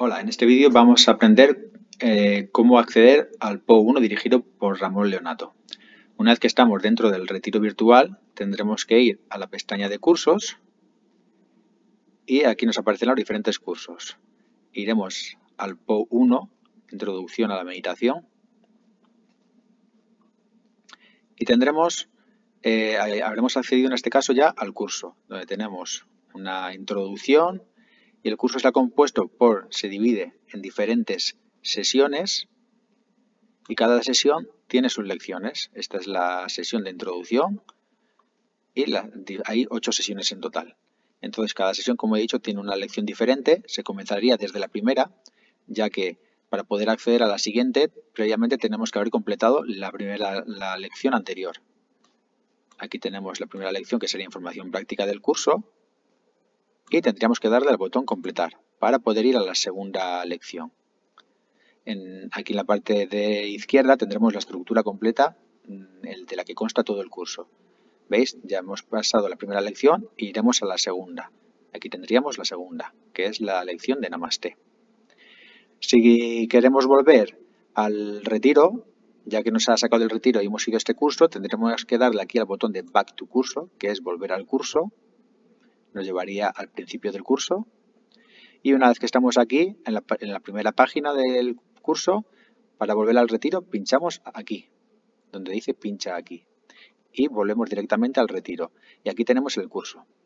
Hola, en este vídeo vamos a aprender cómo acceder al PO1 dirigido por Ramón Leonato. Una vez que estamos dentro del retiro virtual, tendremos que ir a la pestaña de cursos y aquí nos aparecen los diferentes cursos. Iremos al PO1, Introducción a la Meditación, y habremos accedido en este caso ya al curso, donde tenemos una introducción y el curso está compuesto se divide en diferentes sesiones y cada sesión tiene sus lecciones. Esta es la sesión de introducción y hay 8 sesiones en total. Entonces cada sesión, como he dicho, tiene una lección diferente. Se comenzaría desde la primera, ya que para poder acceder a la siguiente, previamente tenemos que haber completado la lección anterior. Aquí tenemos la primera lección, que sería información práctica del curso, y tendríamos que darle al botón completar para poder ir a la segunda lección. Aquí en la parte de izquierda tendremos la estructura completa de la que consta todo el curso. ¿Veis? Ya hemos pasado la primera lección y iremos a la segunda. Aquí tendríamos la segunda, que es la lección de Namasté. Si queremos volver al retiro, ya que nos ha sacado del retiro y hemos ido a este curso, tendremos que darle aquí al botón de Back to Curso, que es volver al curso. Nos llevaría al principio del curso. Y una vez que estamos aquí, en la primera página del curso, para volver al retiro, pinchamos aquí, donde dice pincha aquí. Y volvemos directamente al retiro. Y aquí tenemos el curso.